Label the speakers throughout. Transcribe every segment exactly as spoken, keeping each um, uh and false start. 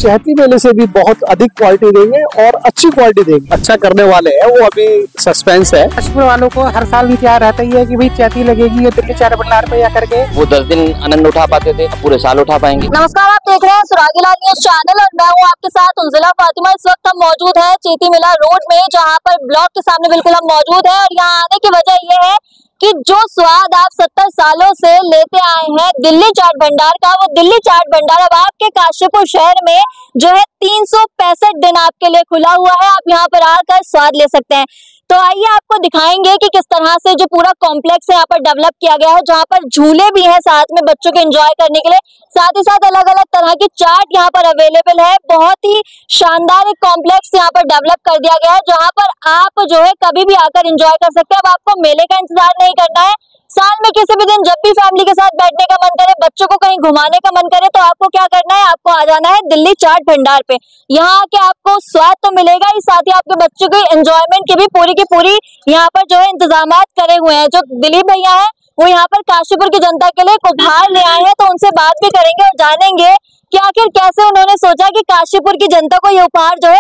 Speaker 1: चैती मेले से भी बहुत अधिक क्वालिटी देंगे और अच्छी क्वालिटी देंगे। अच्छा करने वाले हैं, वो अभी सस्पेंस है।
Speaker 2: काशीपुर वालों को हर साल इंतजार रहता ही है कि भाई चैती लगेगी, दिल्ली चाट भंडार पे जाकर के
Speaker 3: वो दस दिन आनंद उठा पाते थे, पूरे साल उठा पाएंगे।
Speaker 4: नमस्कार, आप देख रहे हैं सुरागीलाल न्यूज चैनल और मैं हूं आपके साथ उंजिला फातिमा। इस वक्त हम मौजूद है चैती मेला रोड में, जहां पर ब्लॉक के सामने बिल्कुल हम मौजूद है। और यहाँ आने की वजह यह है कि जो स्वाद आप सत्तर सालों से लेते आए हैं दिल्ली चाट भंडार का, वो दिल्ली चाट भंडार अब आपके काशीपुर शहर में जो है तीन सौ पैंसठ दिन आपके लिए खुला हुआ है। आप यहाँ पर आकर स्वाद ले सकते हैं। तो आइए आपको दिखाएंगे कि किस तरह से जो पूरा कॉम्प्लेक्स है यहाँ पर डेवलप किया गया है, जहाँ पर झूले भी हैं साथ में बच्चों के एंजॉय करने के लिए, साथ ही साथ अलग अलग तरह की चाट यहाँ पर अवेलेबल है। बहुत ही शानदार एक कॉम्प्लेक्स यहाँ पर डेवलप कर दिया गया है, जहाँ पर आप जो है कभी भी आकर एंजॉय कर सकते हैं। अब आपको मेले का इंतजार नहीं करना है। साल में किसी भी दिन जब भी फैमिली के साथ बैठने का मन करे, बच्चों को कहीं घुमाने का मन करे, तो आपको क्या करना है, आपको आ जाना है दिल्ली चाट भंडार पे। यहाँ आके आपको स्वाद तो मिलेगा ही, साथ ही आपके बच्चों के एंजॉयमेंट की भी पूरी की पूरी यहाँ पर जो है इंतजाम करे हुए हैं। जो दिलीप भैया है वो यहाँ पर काशीपुर की जनता के लिए एक उपहार ले आए हैं, तो उनसे बात भी करेंगे और जानेंगे कि आखिर कैसे उन्होंने सोचा कि काशीपुर की जनता को ये उपहार जो है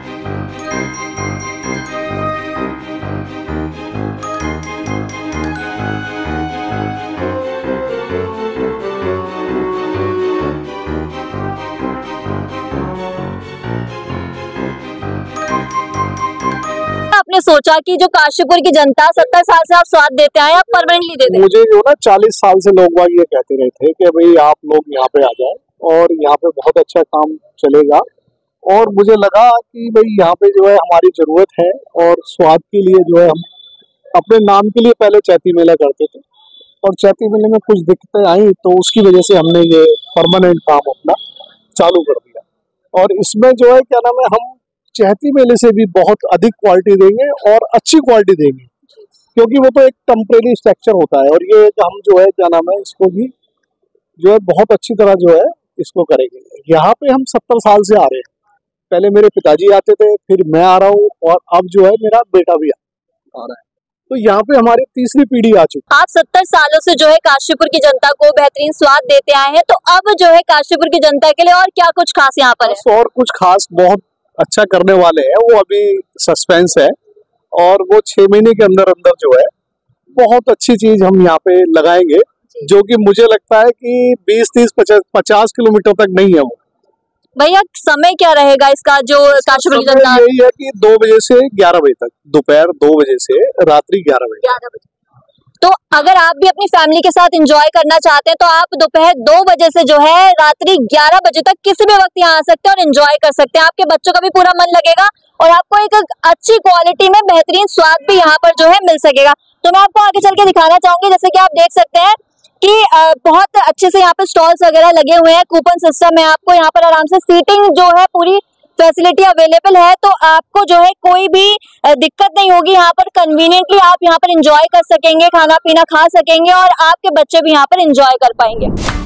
Speaker 4: आपने सोचा कि जो काशीपुर की जनता सत्तर साल से आप स्वाद देते हैं, आप परमानेंटली दे दें।
Speaker 1: मुझे जो ना चालीस साल से लोग बाग ये कहते रहे थे कि भाई आप लोग यहाँ पे आ जाए और यहाँ पे बहुत अच्छा काम चलेगा। और मुझे लगा कि भाई यहाँ पे जो है हमारी जरूरत है, और स्वाद के लिए जो है हम अपने नाम के लिए पहले चैती मेला करते थे, और चैती मेले में कुछ दिक्कतें आई तो उसकी वजह से हमने ये परमानेंट काम अपना चालू कर दिया। और इसमें जो है क्या नाम है, हम चैती मेले से भी बहुत अधिक क्वालिटी देंगे और अच्छी क्वालिटी देंगे, क्योंकि वो तो एक टेम्परेरी स्ट्रक्चर होता है। और ये हम जो है क्या नाम है, इसको भी जो है बहुत अच्छी तरह जो है इसको करेंगे। यहाँ पे हम सत्तर साल से आ रहे हैं। पहले मेरे पिताजी आते थे, फिर मैं आ रहा हूँ, और अब जो है मेरा बेटा भी आ रहा है। तो यहाँ पे हमारी तीसरी पीढ़ी आ चुकी है।
Speaker 4: आप सत्तर सालों से जो है काशीपुर की जनता को बेहतरीन स्वाद देते आए हैं, तो अब जो है काशीपुर की जनता के लिए और क्या कुछ खास यहाँ पर है?
Speaker 1: और कुछ खास बहुत अच्छा करने वाले हैं, वो अभी सस्पेंस है। और वो छह महीने के अंदर अंदर जो है बहुत अच्छी चीज हम यहाँ पे लगाएंगे, जो कि मुझे लगता है कि बीस तीस पचास किलोमीटर तक नहीं है वो। भैया
Speaker 4: समय क्या रहेगा इसका जो काशीपुर की जनता?
Speaker 1: यही है कि दो बजे से ग्यारह बजे तक, दोपहर दो बजे से रात्रि ग्यारह बजे
Speaker 4: ग्यारह बजे तो अगर आप भी अपनी फैमिली के साथ एंजॉय करना चाहते हैं, तो आप दोपहर दो बजे से जो है रात्रि ग्यारह बजे तक किसी भी वक्त यहाँ आ सकते हैं और एंजॉय कर सकते हैं। आपके बच्चों का भी पूरा मन लगेगा और आपको एक अच्छी क्वालिटी में बेहतरीन स्वाद भी यहाँ पर जो है मिल सकेगा। तो मैं आपको आगे चल के दिखाना चाहूंगी। जैसे कि आप देख सकते हैं कि बहुत अच्छे से यहाँ पे स्टॉल्स वगैरह लगे हुए हैं, कूपन सिस्टम है, आपको यहाँ पर आराम से सीटिंग जो है पूरी फैसिलिटी अवेलेबल है। तो आपको जो है कोई भी दिक्कत नहीं होगी, यहाँ पर कन्वीनियंटली आप यहाँ पर एंजॉय कर सकेंगे, खाना पीना खा सकेंगे, और आपके बच्चे भी यहाँ पर एंजॉय कर पाएंगे।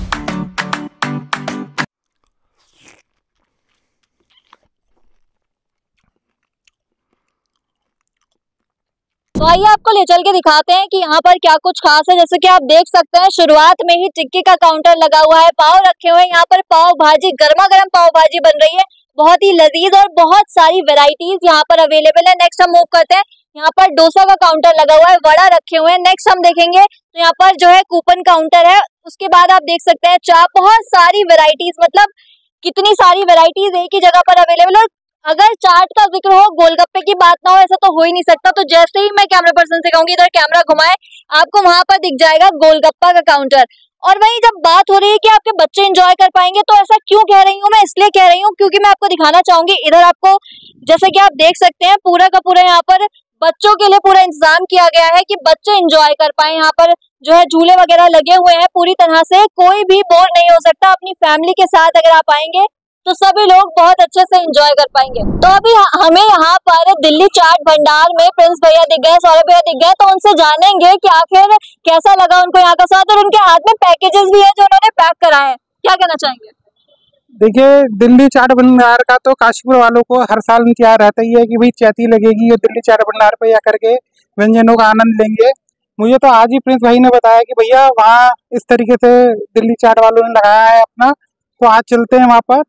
Speaker 4: तो आइए आपको ले चल के दिखाते हैं कि यहाँ पर क्या कुछ खास है। जैसे कि आप देख सकते हैं शुरुआत में ही टिक्की का काउंटर लगा हुआ है, पाव रखे हुए हैं, यहाँ पर पाव भाजी, गर्मा गर्म पाव भाजी बन रही है, बहुत ही लजीज, और बहुत सारी वेराइटीज यहाँ पर अवेलेबल है। नेक्स्ट हम मूव करते हैं, यहाँ पर डोसा का काउंटर लगा हुआ है, वड़ा रखे हुए हैं। नेक्स्ट हम देखेंगे तो यहाँ पर जो है कूपन काउंटर है। उसके बाद आप देख सकते हैं चाप, बहुत सारी वेराइटीज, मतलब कितनी सारी वेराइटीज एक ही जगह पर अवेलेबल है। अगर चाट का जिक्र हो, गोलगप्पे की बात ना हो, ऐसा तो हो ही नहीं सकता। तो जैसे ही मैं कैमरा पर्सन से कहूंगी इधर कैमरा घुमाए, आपको वहां पर दिख जाएगा गोलगप्पा का काउंटर। और वहीं जब बात हो रही है कि आपके बच्चे एंजॉय कर पाएंगे, तो ऐसा क्यों कह रही हूँ मैं, इसलिए कह रही हूँ क्योंकि मैं आपको दिखाना चाहूंगी। इधर आपको जैसे कि आप देख सकते हैं पूरा का पूरा यहाँ पर बच्चों के लिए पूरा इंतजाम किया गया है कि बच्चे एंजॉय कर पाए। यहाँ पर जो है झूले वगैरह लगे हुए हैं पूरी तरह से, कोई भी बोर नहीं हो सकता। अपनी फैमिली के साथ अगर आप आएंगे तो सभी लोग बहुत अच्छे से एंजॉय कर पाएंगे। तो अभी हमें यहाँ पर दिल्ली चाट भंडार में प्रिंस भैया दिख गए, सौरभ भैया दिख गए, तो उनसे जानेंगे कि आखिर कैसा लगा उनको यहाँ का स्वाद, और उनके हाथ में पैकेजेस भी है जो उन्होंने पैक कराए हैं। क्या कहना चाहेंगे?
Speaker 2: देखिए, दिल्ली चाट भंडार का तो काशीपुर वालों को हर साल इंतजार रहता ही है कि भाई चैती लगेगी और दिल्ली चाट भंडार पे जाकर के व्यंजनों का आनंद लेंगे। मुझे तो आज ही प्रिंस भाई ने बताया कि भैया वहाँ इस तरीके से दिल्ली चाट वालों ने लगाया है अपना, तो आज चलते हैं वहाँ पर।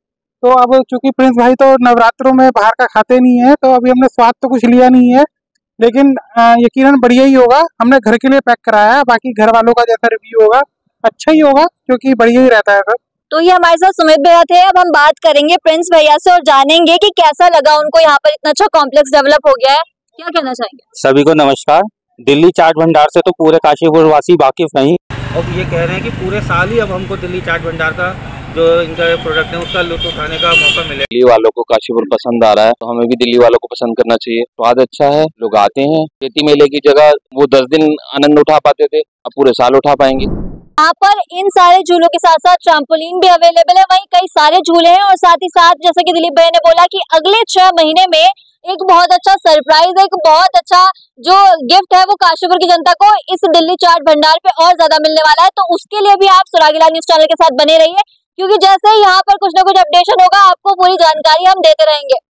Speaker 2: तो अब चूंकि प्रिंस भाई तो नवरात्रों में बाहर का खाते नहीं है, तो अभी हमने स्वाद तो कुछ लिया नहीं है, लेकिन अ, यकीनन बढ़िया ही होगा। हमने घर के लिए पैक कराया है, बाकी घर वालों का जैसा रिव्यू होगा अच्छा ही होगा, क्योंकि बढ़िया ही रहता है सर।
Speaker 4: तो ये हमारे साथ सुमित भैया थे। अब हम बात करेंगे प्रिंस भैया से और जानेंगे कि कैसा लगा उनको यहाँ पर इतना अच्छा कॉम्प्लेक्स डेवलप हो गया है। क्या कहना चाहेंगे?
Speaker 5: सभी को नमस्कार। दिल्ली चाट भंडार से तो पूरे काशीपुर वासी वाकिफ नहीं।
Speaker 6: अब ये कह रहे हैं कि पूरे साल ही अब हमको दिल्ली चाट भंडार का जो इनका प्रोडक्ट है उसका लुत्फ उठाने का मौका मिले।
Speaker 3: दिल्ली वालों को काशीपुर पसंद आ रहा है, तो हमें भी दिल्ली वालों को पसंद करना चाहिए। स्वाद अच्छा है, लोग आते हैं। खेती मेले की जगह वो दस दिन आनंद उठा पाते थे, अब पूरे साल उठा पाएंगे।
Speaker 4: यहाँ पर इन सारे झूलों के साथ साथ ट्रैम्पोलिन भी अवेलेबल है, वहीं कई सारे झूले हैं और साथ ही साथ जैसे कि दिलीप भाई ने बोला कि अगले छह महीने में एक बहुत अच्छा सरप्राइज, एक बहुत अच्छा जो गिफ्ट है वो काशीपुर की जनता को इस दिल्ली चाट भंडार पे और ज्यादा मिलने वाला है। तो उसके लिए भी आप सुरागीलाल न्यूज चैनल के साथ बने रहिए, क्योंकि जैसे ही यहाँ पर कुछ ना कुछ अपडेशन होगा आपको पूरी जानकारी हम देते रहेंगे।